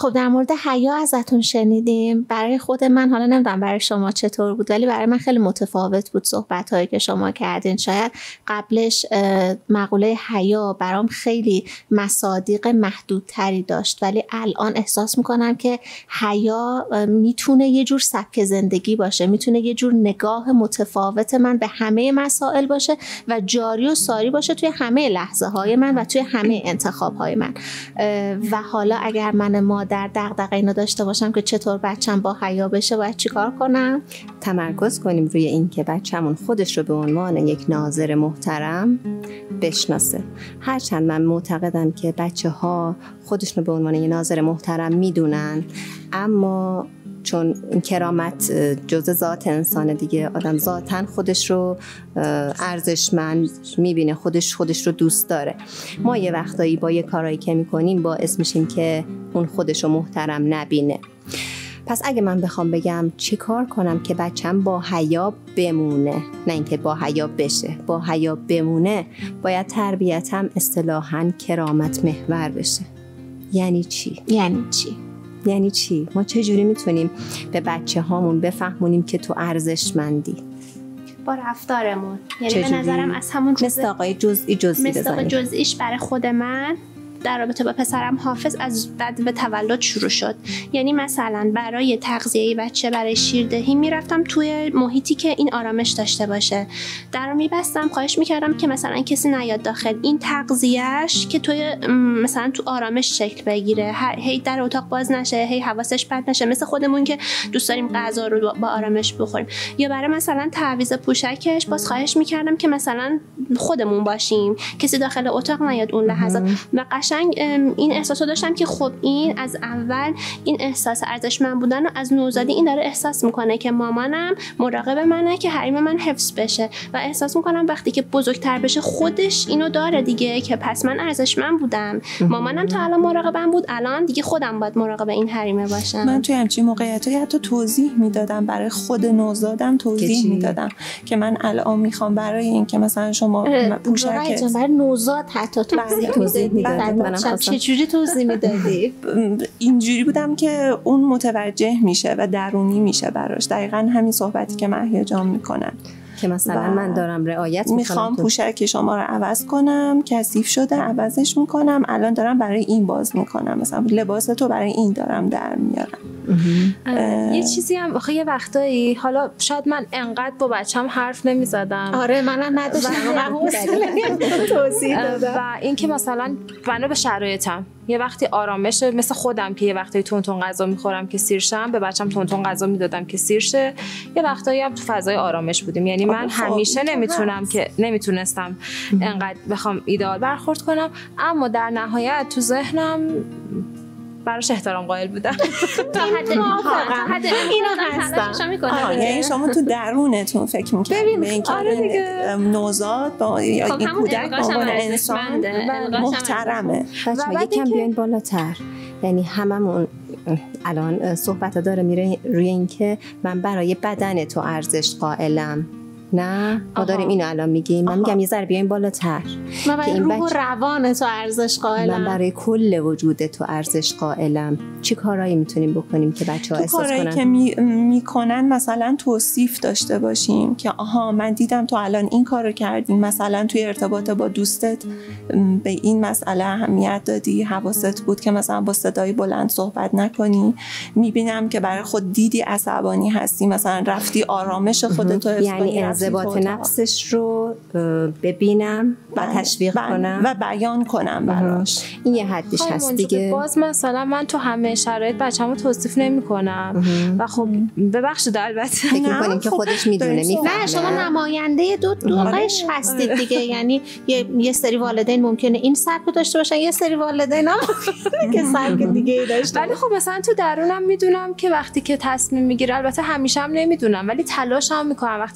خب در مورد حیا ازتون شنیدیم. برای خود من، حالا نمیدونم برای شما چطور بود، ولی برای من خیلی متفاوت بود صحبت‌هایی که شما کردین. شاید قبلش مقوله حیا برام خیلی مصادیق محدودتری داشت، ولی الان احساس میکنم که حیا میتونه یه جور سبک زندگی باشه، میتونه یه جور نگاه متفاوت من به همه مسائل باشه و جاری و ساری باشه توی همه لحظه های من و توی همه انتخاب های من. و حالا اگر من مادر دغدغه اینو داشته باشم که چطور بچم با حیا بشه، باید چیکار کنم؟ تمرکز کنیم روی این که بچه‌مون خودش رو به عنوان یک ناظر محترم بشناسه. هرچند من معتقدم که بچه‌ها خودشون رو به عنوان یک ناظر محترم میدونن، اما چون این کرامت جزء ذات انسان دیگه، آدم ذاتاً خودش رو ارزشمند میبینه، خودش رو دوست داره. ما یه وقتایی با یه کارایی که میکنیم باعث میشیم که اون خودش رو محترم نبینه. پس اگه من بخوام بگم چی کار کنم که بچم با حیا بمونه، نه اینکه با حیا بشه، با حیا بمونه، باید تربیتم اصطلاحاً کرامت محور بشه. یعنی چی؟ یعنی چی؟ ما چجوری میتونیم به بچه هامون بفهمونیم که تو ارزشمندی؟ با رفتارمون. یعنی به نظرم از همون مثل آقای جزئیش برای خود من در رابطه با پسرم حافظ از بعد به تولد شروع شد. یعنی مثلا برای تغذیه بچه، برای شیردهی میرفتم توی محیطی که این آرامش داشته باشه، در رو میبستم، خواهش میکردم که مثلا کسی نیاد داخل، این تغذیهش که توی مثلا تو آرامش شکل بگیره، هی در اتاق باز نشه، هی حواسش پرت نشه، مثل خودمون که دوست داریم غذا رو با آرامش بخوریم. یا برای مثلا تعویض پوشکش باز خواهش میکردم که مثلا خودمون باشیم، کسی داخل اتاق نیاد اون لحظات. و قشنگ این احساسو داشتم که خب این از اول این احساس ارزشمند بودن رو از نوزادی این داره احساس میکنه که مامانم مراقب منه که حریم من حفظ بشه، و احساس میکنم وقتی که بزرگتر بشه خودش اینو داره دیگه که پس من ارزشمند بودم، مامانم تا الان مراقبم بود، الان دیگه خودم باید مراقب این حریمه باشم. من توی همچین موقعیتایی حتی توضیح میدادم، برای خود نوزادم توضیح میدادم که من الان میخوام برای این که مثلا شما پوشک برای نوزاد حتی توضیح میدادم. چجوری توضیح میدادی؟ اینجوری بودم که اون متوجه میشه و درونی میشه براش. دقیقاً همین صحبتی که مهیا جان میکنن که مثلا من دارم رعایت میخوام پوشک شما رو عوض کنم، کثیف شده، عوضش میکنم، الان دارم برای این باز میکنم، مثلا لباس تو برای این دارم در میارم. یه چیزی هم آخه یه وقتایی، حالا شاید من انقدر با بچم حرف نمیزدم، آره منم نداشتم توضیح دادم، و این که مثلا بنا به شرایطم یه وقتی آرامش، مثل خودم که یه وقتی تون غذا میخورم که سیر شم، به بچم تون غذا میدادم که سیر شه. یه وقتایی هم تو فضای آرامش بودیم، یعنی من همیشه نمیتونستم انقدر بخوام ایدئال برخورد کنم، اما در نهایت تو ذهنم براش احترام قائل بودم. تا حد اینو هستم. یعنی شما تو درونتون فکر می‌کنید به اینکه نوزاد با این کودک با انسان محترمه. بچه‌ها یکم بیاین بالاتر. یعنی هممون الان صحبت داره میره روی اینکه من برای بدن تو ارزش قائلم. نه ما داریم اینو الان میگیم. من میگم یه ذره بیاین بالاتر. من برای روح و روان تو ارزش قائلم. من برای کل وجود تو ارزش قائلم. چی کارایی میتونیم بکنیم که بچه‌ها احساس کنن؟ کارایی که میکنن مثلا توصیف داشته باشیم که آها من دیدم تو الان این کارو کردیم، مثلا توی ارتباط با دوستت به این مسئله اهمیت دادی، حواست بود که مثلا با صدای بلند صحبت نکنی، میبینم که برای خود دیدی عصبانی هستی، مثلا رفتی آرامش خودت رو حفظ کنی، انضباط نفسش رو ببینم و تشویق کنم و بیان کنم براش. این یه حدش هست دیگه. باز مثلا من تو همه شرایط بچه‌مو توصیف نمی‌کنم و خب ببخشید البته فکر می‌کنیم که خودش میدونه میفهمه. نه شما نماینده دو قش هستید دیگه. یعنی یه سری والدین ممکنه این سبک داشته باشن، یه سری والدین هم که سبک دیگه داشته. ولی خب مثلا تو درونم میدونم که وقتی که تصمیم میگیره، البته همیشه هم نمیدونم ولی تلاشم میکنم وقتی انتخاب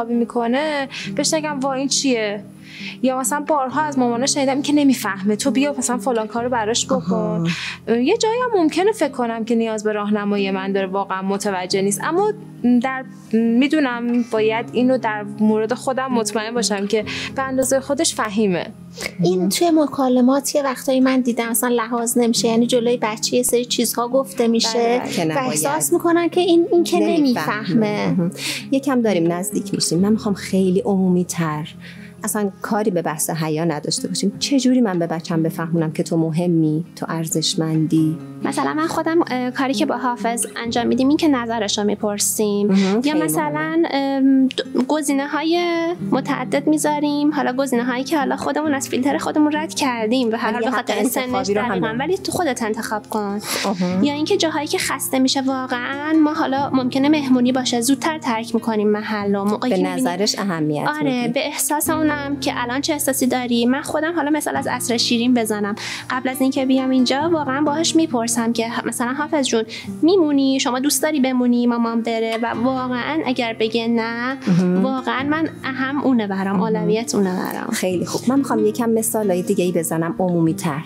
حسابی میکنه بهش نگم وا این چیه، یا مثلا بارها از مامانش شنیدم که نمیفهمه تو بیا مثلا فلان کارو براش بکن. یه جایی هم ممکنه فکر کنم که نیاز به راهنمایی من داره، واقعا متوجه نیست، اما میدونم باید اینو در مورد خودم مطمئن باشم که به اندازه خودش فهیمه. این توی مکالمات یه وقتایی من دیدم مثلا لحاظ نمیشه، یعنی جلوی بچه یه سری چیزها گفته میشه و احساس میکنن که این که نمیفهمه. یکم داریم نزدیک میشیم. من میخوام خیلی عمومی تر، اصلا کاری به بحث حیا نداشته باشیم. چجوری من به بچم بفهمونم که تو مهمی، تو ارزشمندی؟ مثلا من خودم کاری که با حافظ انجام میدیم این که نظرش رو میپرسیم، یا مثلا گزینه‌های متعدد میذاریم، حالا گزینه‌هایی که حالا خودمون از فیلتر خودمون رد کردیم به هر حال به خاطر سنش دقیقاً، ولی تو خودت انتخاب کن. یا اینکه جاهایی که خسته میشه واقعا، ما حالا ممکنه مهمونی باشه زودتر ترک میکنیم محل و موقعی به نظرش اهمیت آره به احساس اونم که الان چه احساسی داری. من خودم حالا مثلا از عصر شیرین بزنم، قبل از اینکه بیام اینجا واقعا باهاش میپرسم که مثلا حافظ جون میمونی، شما دوست داری بمونی مامان بره، و واقعا اگر بگه نه واقعا من اهم اونه برام، اولویت اونه برام. خیلی خوب. من میخوام یکم مثالای دیگه‌ای بزنم عمومی تر،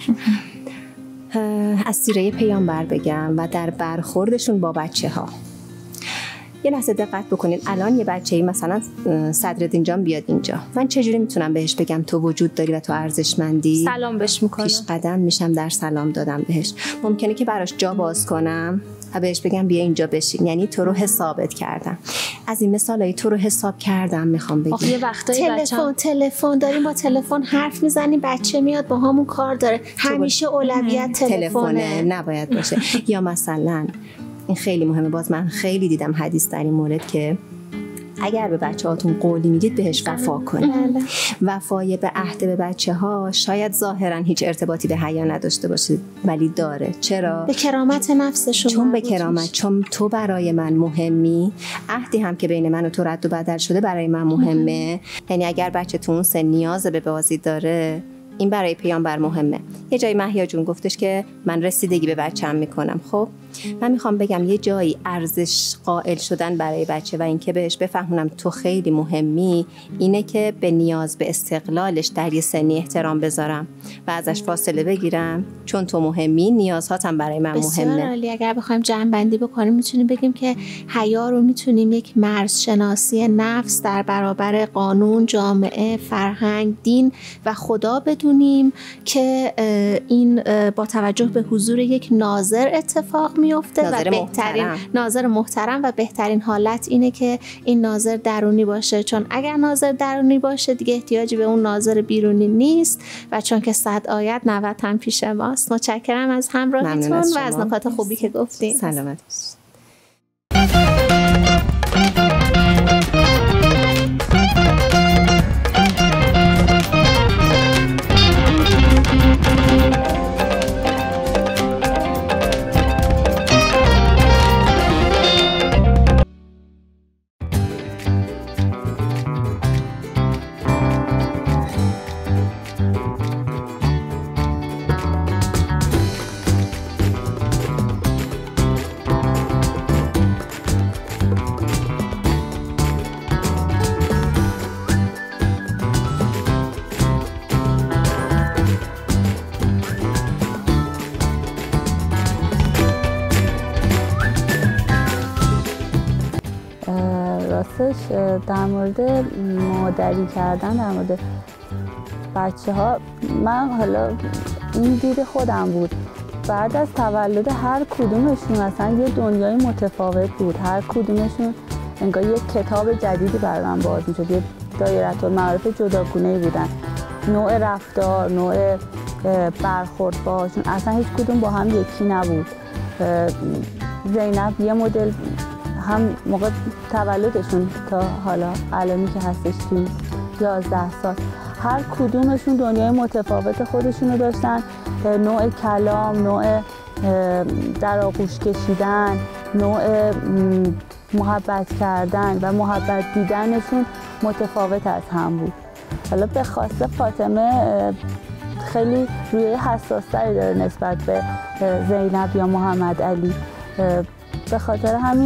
از سیره پیامبر بگم و در برخوردشون با بچه‌ها. یه لحظه دقت بکنید. الان یه بچه‌ای مثلا صدرالدین جان بیاد اینجا، من چجوری میتونم بهش بگم تو وجود داری و تو ارزشمندی؟ سلام بهش میکنم، پیش قدم میشم در سلام دادم بهش. ممکنه که براش جا باز کنم و بهش بگم بیا اینجا بشین، یعنی تو رو حسابت کردم. از این مثالایی تو رو حساب کردم میخوام بگم. یه وقتایی تلفن داریم، با تلفن حرف میزنیم، بچه میاد با همون کار داره، همیشه اولویت تلفنه، نباید باشه. یا مثلا این خیلی مهمه، باز من خیلی دیدم حدیث در این مورد که اگر به بچه‌هاتون قولی میدید بهش وفا کنید. وفای به عهد به بچه‌ها شاید ظاهرا هیچ ارتباطی به حیا نداشته باشه ولی داره. چرا؟ به کرامت نفسشون. چون به کرامت، چون تو برای من مهمی. عهدی هم که بین من و تو رد و بدل شده برای من مهمه. یعنی اگر بچه‌تون سن نیاز به بازی داره، این برای پیامبر مهمه. یه جایی مهیا جون گفتش که من رسیدگی به بچه‌م میکنم. خب من میخوام بگم یه جایی ارزش قائل شدن برای بچه و اینکه بهش بفهمونم تو خیلی مهمی، اینه که به نیاز به استقلالش در یه سنی احترام بذارم و ازش فاصله بگیرم، چون تو مهمی، نیازهاتم برای من بسیار مهمه. عالی. اگر بخوایم جمع بندی بکنیم میتونیم بگیم که حیا رو میتونیم یک مرزشناسی نفس در برابر قانون، جامعه، فرهنگ، دین و خدا بدونیم که این با توجه به حضور یک ناظر اتفاق میفته و بهترین ناظر محترم و بهترین حالت اینه که این ناظر درونی باشه، چون اگر ناظر درونی باشه دیگه احتیاجی به اون ناظر بیرونی نیست و چون که 100 آیت 90 هم پیش ماست. متشکرم از همراهیتون و از نکات خوبی که گفتین. سلامت. در مورد مادری کردن، در مورد بچه ها، من حالا این دید خودم بود. بعد از تولد هر کدومشون اصلا یه دنیای متفاوت بود. هر کدومشون انگار یه کتاب جدیدی برای من باز میشد. یه دایره‌المعارف جداگونه‌ای بودن. نوع رفتار، نوع برخورد باهاشون اصلا هیچ کدوم با هم یکی نبود. زینب یه مدل هم موقع تولدشون تا حالا علمی که هستش توی 11 سال، هر کدومشون دنیای متفاوت خودشونو داشتن. نوع کلام، نوع در آغوش کشیدن، نوع محبت کردن و محبت دیدنشون متفاوت از هم بود. حالا به خاص فاطمه خیلی روی حساس‌تری داره نسبت به زینب یا محمد علی. به خاطر همین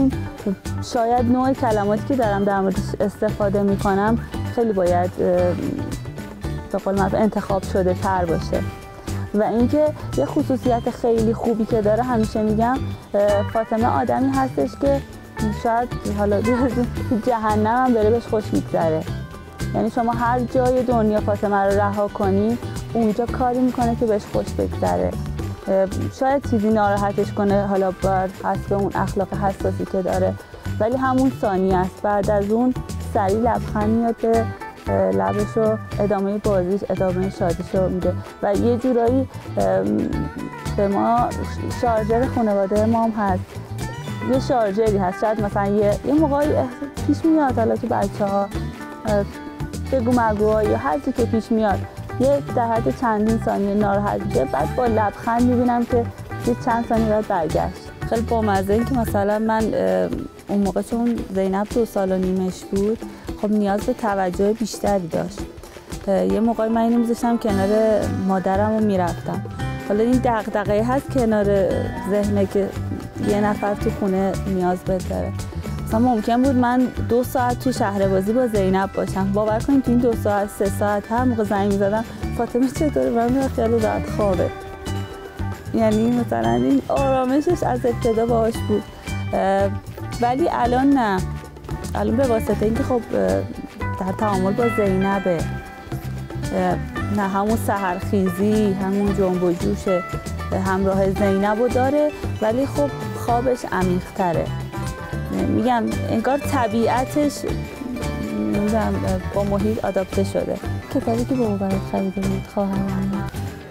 شاید نوع کلماتی که دارم در موردش استفاده میکنم خیلی باید به قول معروف انتخاب شده تر باشه. و اینکه یه خصوصیت خیلی خوبی که داره، همیشه میگم فاطمه آدمی هستش که شاید حالا جهنم هم داره بهش خوش میگذره. یعنی شما هر جای دنیا فاطمه رو رها کنی، اونجا کاری میکنه که بهش خوش بگذره. شاید چیزی ناراحتش کنه، حالا بر حسب اون اخلاق حساسی که داره، ولی همون ثانیه است. بعد از اون سریع لبخند میاد به لبش و ادامه بازیش، ادامه شادیش رو میده. و یه جورایی به ما شارژر خانواده ما هم هست، یه شارژری هست. شاید مثلا یه موقعی پیش میاد حالا که بچه‌ها بگو مگوها یا هر چی که پیش میاد یه در حد چندین ثانیه ناراحت میشه، بعد با لبخند میبینم که یه چند ثانیه بعد برگشت. خیلی بامزه این که مثلا من اون موقع چون زینب 2 سال و نیمش بود، خب نیاز به توجه بیشتری داشت. یه موقعی من اینو میذاشتم کنار مادرم و میرفتم. حالا این دغدغه هست کنار ذهنه که یه نفر تو خونه نیاز داره. مثلا ممکن بود من 2 ساعت تو شهربازی با زینب باشم، باور کنید تو این 2 ساعت 3 ساعت هر موقع زنگ می‌زدم فاطمه چطوره، من خیلی راحت خوابه. یعنی مثلا این آرامشش از ابتدا باهاش بود. ولی الان نه، الان به واسطه اینکه خب در تعامل با زینبه، نه همون سحرخیزی، همون جنب و جوش همراه زینبو داره، ولی خب خوابش عمیق‌تره. میگم انگار طبیعتش نمیدونم با محیط آداپته شده. کتابی که بابا برات خریده بود خواهرم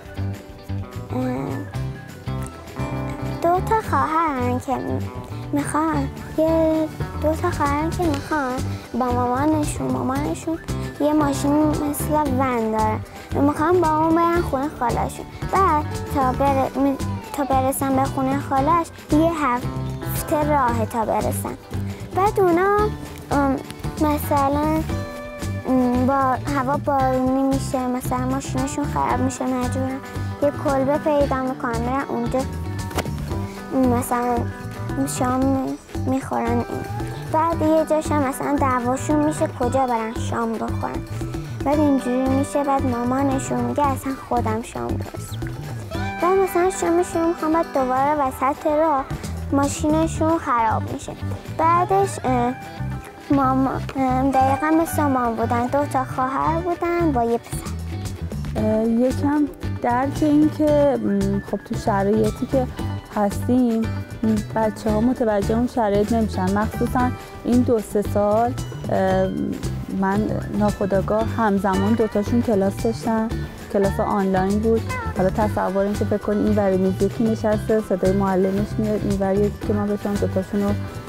2 تا خواهرن که میخوان 2 تا خواهرن که میخوان با مامانشون یه ماشین مثل ون داره، میخوان با اون برن خونه خالشون. بعد تا برسن به خونه خالش یه هفته راه تا برسن. بعد اونا مثلا با هوا بارونی میشه، مثلا ماشینشون خراب میشه، مجبورن یه کلبه پیدا میکنن میرن اونجا مثلا شام میخورن. بعد یه جاش مثلا دعواشون میشه کجا برن شام بخورن. بعد اینجوری میشه، بعد مامانشون میگه اصلا خودم شام درست. بعد مثلا شامشون میخوام، بعد دوباره وسط راه ماشینشون خراب میشه. بعدش ماما دقیقا مثل مامان بودن، 2 تا خواهر بودن با یه پسر. یکم درک این که خب تو شرایطی که هستیم بچه ها متوجه اون شرایط نمیشن، مخصوصا این 2-3 سال من ناخودآگاه همزمان 2 تاشون کلاس داشتن، کلاس آنلاین بود. حالا تصور این که فکر کنی این وری میز یکی نشسته صدای معلمش میاد، این وری یکی که من بشم 2 تاشون رو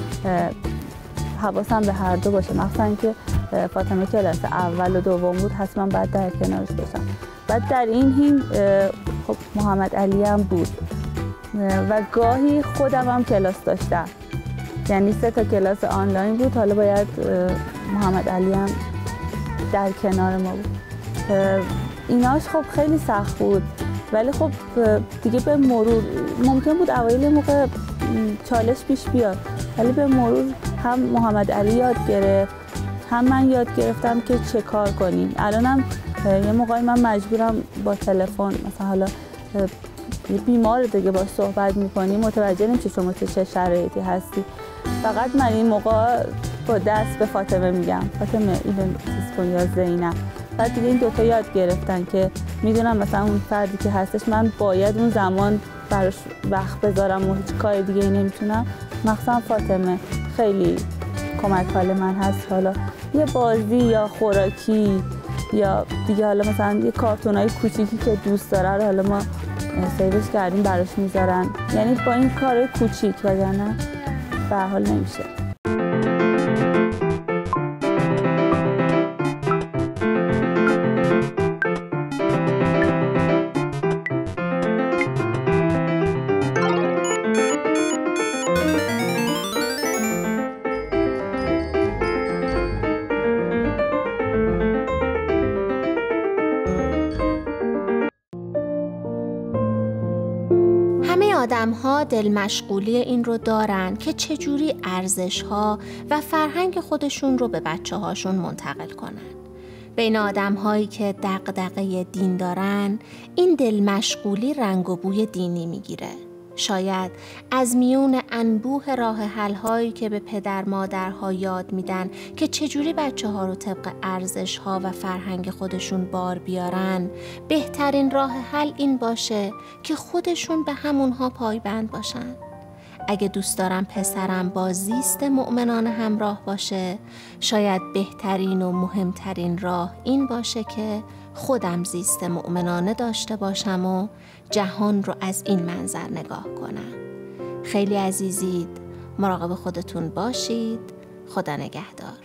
حواسم به هر دو باشه. مخصوصا که فاطمه کلاس اول و دوم بود، حتما بعد در کنارش باشم. بعد در این حین خب محمد علی هم بود و گاهی خودم هم کلاس داشتم، یعنی 3 تا کلاس آنلاین بود. حالا باید محمد علی هم در کنار ما بود. ایناش خب خیلی سخت بود، ولی خب دیگه به مرور ممکن بود اوایل موقع چالش پیش بیاد، ولی به مرور هم محمد علی یاد گرفت، هم من یاد گرفتم که چه کار کنیم. الانم یه موقعی من مجبورم با تلفن مثلا حالا یه بیمار دیگه باش صحبت میکنی، متوجه نمیشه شما چه شرایطی هستی. فقط من این موقع با دست به فاطمه میگم فاطمه اینو چیز کن یا زینب. بعد دیگه این 2 تا یاد گرفتن که میدونم مثلا اون فردی که هستش من باید اون زمان براش وقت بذارم و هیچ کار دیگه نمیتونم. مخصوصا فاطمه خیلی کمک حال من هست. حالا یه بازی یا خوراکی یا دیگه حالا مثلا یه کارتونای کوچیکی که دوست داره رو حالا ما سیوش کردیم براش میذارن، یعنی با این کار کوچیک وگرنه به هر حال نمیشه. آدم‌ها دل مشغولی این رو دارن که چجوری ارزش‌ها و فرهنگ خودشون رو به بچه‌هاشون منتقل کنن. بین آدم‌هایی که دغدغه دین دارن، این دل مشغولی رنگ و بوی دینی میگیره. شاید از میون انبوه راه حل‌هایی که به پدر مادرها یاد میدن که چجوری بچه‌ها رو طبق ارزش‌ها و فرهنگ خودشون بار بیارن، بهترین راه حل این باشه که خودشون به همونها پایبند باشن. اگه دوست دارم پسرم با زیست مؤمنانه همراه باشه، شاید بهترین و مهمترین راه این باشه که خودم زیست مؤمنانه داشته باشم و جهان رو از این منظر نگاه کنم. خیلی عزیزید، مراقب خودتون باشید. خدا نگهدار.